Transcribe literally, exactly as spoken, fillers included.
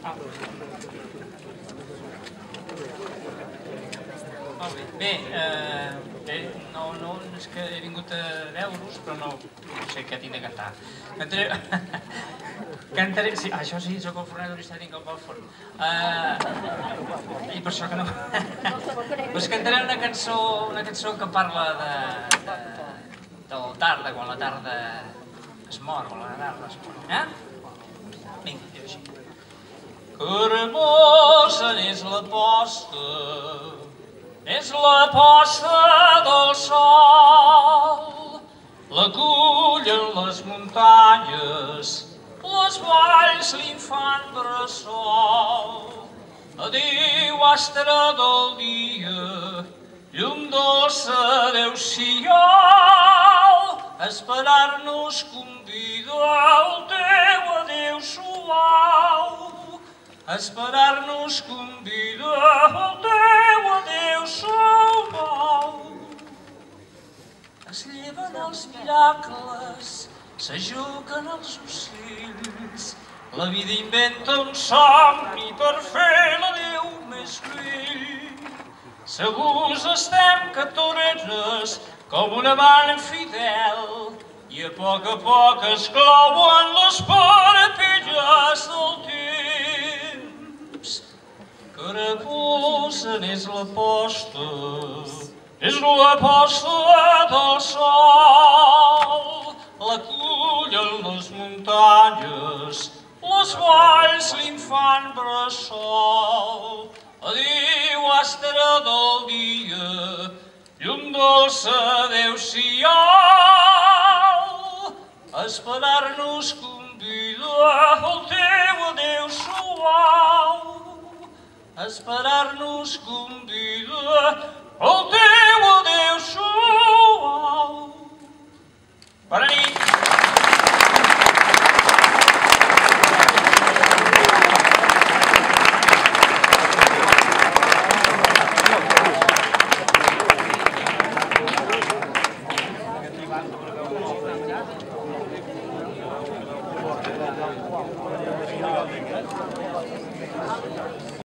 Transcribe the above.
Molt bé. Bé, bé, no, no, és que he vingut a veure-us, però no sé què tinc de cantar. Cantaré... Cantaré... Sí, això sí, soc el forner d'Oristà, tinc el pel forn. I per això que no... Doncs cantaré una cançó, una cançó que parla de... de la tarda, quan la tarda es mor, quan la tarda es mor. Eh? Vinga, diu així. Que hermosa és la posta, és la posta del sol, l'acullen les muntanyes, les valls l'infant bressol. Adéu, astre del dia, llum dolça, adéu-siau, esperar-nos convida el teu adéu suau. Esperar-nos convida el teu adéu suau. Es lleven els miracles, s'ajuguen els ocells, la vida inventa un somni per fer l'adéu més vell. Segurs estem catoreres com una man fidel i a poc a poc es clouen les parapelles del temps. Que reposen és la posta, és la posta del sol, l'acullen les muntanyes, les valls l'infant bressol. Adéu, astre del dia, llum dolça, adéu-siau, esperar-nos convida el teu adéu suau. Esperar-nos convida el teu adéu suau.